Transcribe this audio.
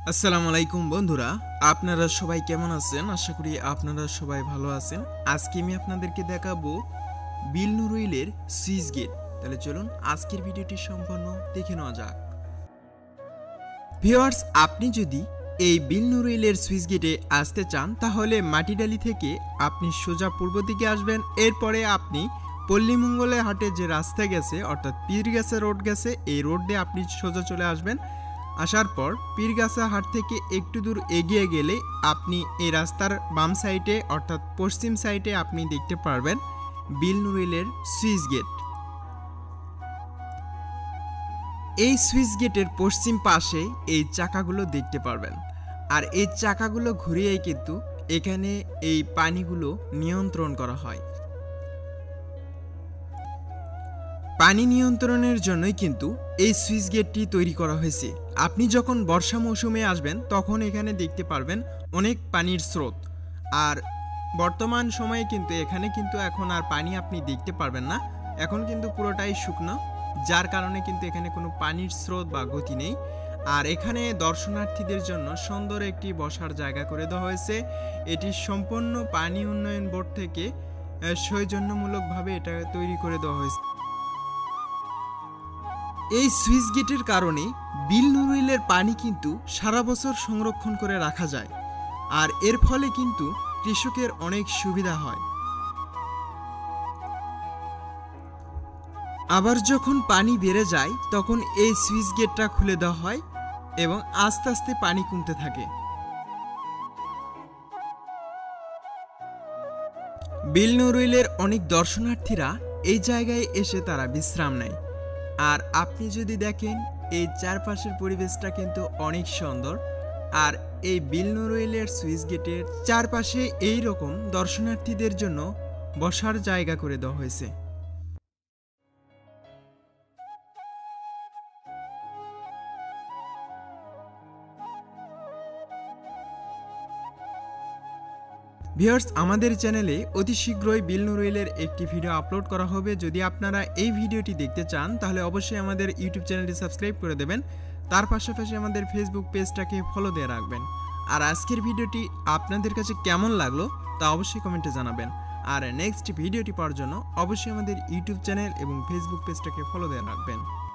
আসসালামু আলাইকুম বন্ধুরা, আপনারা সবাই কেমন আছেন? আশা করি আপনারা সবাই ভালো আছেন। আজকে আমি আপনাদেরকে দেখাবো বিল নুরুইলের সুইচ গেট। তাহলে চলুন আজকের ভিডিওটি সম্পূর্ণ দেখে নেওয়া যাক। ভিউয়ার্স, আপনি যদি এই বিল নুরুইলের সুইচ গেটে আসতে চান তাহলে মাটিডালি থেকে আপনি সোজা পূর্ব দিকে আসবেন। এরপরে আপনি পল্লীমঙ্গলে হাটে যে রাস্তা গেছে অর্থাৎ পীরগাছা রোড গেছে, এই রোড দিয়ে আপনি সোজা চলে আসবেন। আসার পর পীরগাছা হাট থেকে একটু দূর এগিয়ে গেলে আপনি এই রাস্তার বাম সাইডে অর্থাৎ পশ্চিম সাইডে আপনি দেখতে পারবেন বিল নুরুইলের সুইচ গেট। এই সুইচ গেটের পশ্চিম পাশে এই চাকাগুলো দেখতে পারবেন, আর এই চাকাগুলো ঘুরিয়েই কিন্তু এখানে এই পানিগুলো নিয়ন্ত্রণ করা হয়। পানি নিয়ন্ত্রণের জন্যই কিন্তু এই সুইচ গেটটি তৈরি করা হয়েছে। আপনি যখন বর্ষা মৌসুমে আসবেন তখন এখানে দেখতে পারবেন অনেক পানির স্রোত, আর বর্তমান সময়ে কিন্তু এখানে কিন্তু এখন আর পানি আপনি দেখতে পারবেন না। এখন কিন্তু পুরোটাই শুকনো, যার কারণে কিন্তু এখানে কোনো পানির স্রোত বা গতি নেই। আর এখানে দর্শনার্থীদের জন্য সুন্দর একটি বসার জায়গা করে দেওয়া হয়েছে। এটি সম্পূর্ণ পানি উন্নয়ন বোর্ড থেকে সৌজন্যমূলকভাবে এটা তৈরি করে দেওয়া হয়েছে। এই সুইচ গেটের কারণে বিল নুরুইলের পানি কিন্তু সারা বছর সংরক্ষণ করে রাখা যায়, আর এর ফলে কিন্তু কৃষকের অনেক সুবিধা হয়। আবার যখন পানি বেড়ে যায় তখন এই সুইচ গেটটা খুলে দেওয়া হয় এবং আস্তে আস্তে পানি কমতে থাকে। বিল নুরুইলের অনেক দর্শনার্থীরা এই জায়গায় এসে তারা বিশ্রাম নেয়। আর আপনি যদি দেখেন এই চারপাশের পরিবেশটা কিন্তু অনেক সুন্দর। আর এই বিল নুরুইলের সুইচ গেটের চারপাশে এই রকম দর্শনার্থীদের জন্য বসার জায়গা করে দেওয়া হয়েছে। ভিউয়ার্স, আমাদের চ্যানেলে অতি শীঘ্রই বিল নুরুইলের একটি ভিডিও আপলোড করা হবে। যদি আপনারা এই ভিডিওটি দেখতে চান তাহলে অবশ্যই আমাদের ইউটিউব চ্যানেলটি সাবস্ক্রাইব করে দেবেন, তার পাশাপাশি আমাদের ফেসবুক পেজটাকে ফলো দিয়ে রাখবেন। আর আজকের ভিডিওটি আপনাদের কাছে কেমন লাগলো তা অবশ্যই কমেন্টে জানাবেন। আর নেক্সট ভিডিওটি পাওয়ার জন্য অবশ্যই আমাদের ইউটিউব চ্যানেল এবং ফেসবুক পেজটাকে ফলো দিয়ে রাখবেন।